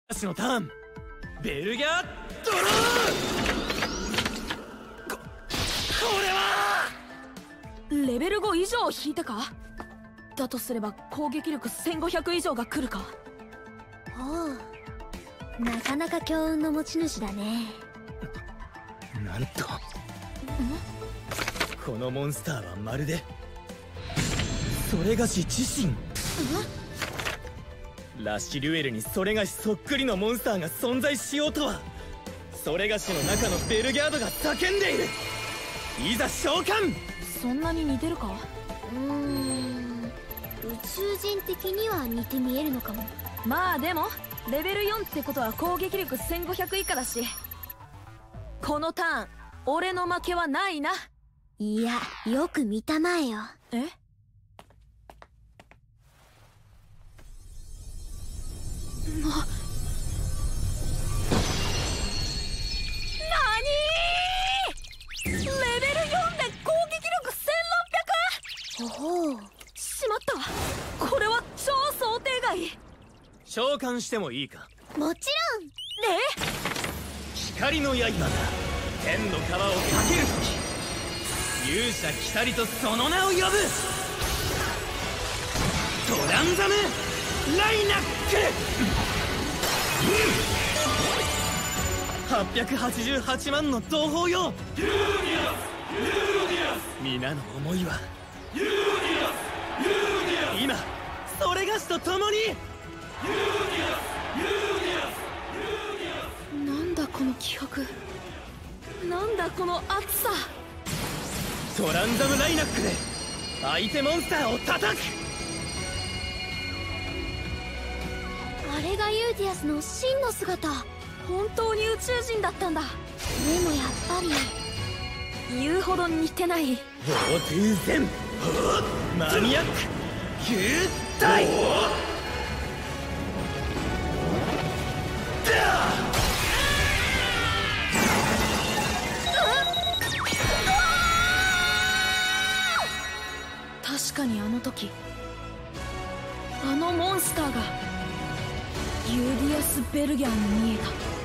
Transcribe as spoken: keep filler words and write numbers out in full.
私のターン、ベルギャードロー。ここれはレベルご以上を引いたか。だとすれば攻撃力せんごひゃく以上が来るか。 おう、なかなか強運の持ち主だね。 なんとこのモンスターはまるでそれがし自身。ラッシュリュエルにそれがしそっくりのモンスターが存在しようとは、それがしの中のベルギャードが叫んでいる。いざ召喚。 そんなに似てるか。 うーん、宇宙人的には似て見えるのかも。 まあでもレベルよんってことは攻撃力せんごひゃく以下だし、このターン俺の負けはないな。 いや、よく見たまえよ。 え？な、なにー？レベルよんで攻撃力せんろっぴゃく？ ほほう。 しまった、これは超想定外。 召喚してもいいか。 もちえ？ 光の刃が天の川をかけるとき、勇者来たりとその名を呼ぶ。トランザムライナック。はっぴゃくはちじゅうはちまんの同胞よ。ユーディアス、ユーディアス。皆の思いはユーディアス、ユーディアス。今それがしと共にユーディアス、ユーディアス、ユーディアス。 なんだこの気迫、なんだこの熱さ。 トランザムライナックで相手モンスターを叩く。 あれがユーディアスの真の姿。 本当に宇宙人だったんだ。 でもやっぱり言うほど似てない。 フォーティーゼンマニアック球体。 確かにあの時あのモンスターがユーディアス・ベルギャーに見えた。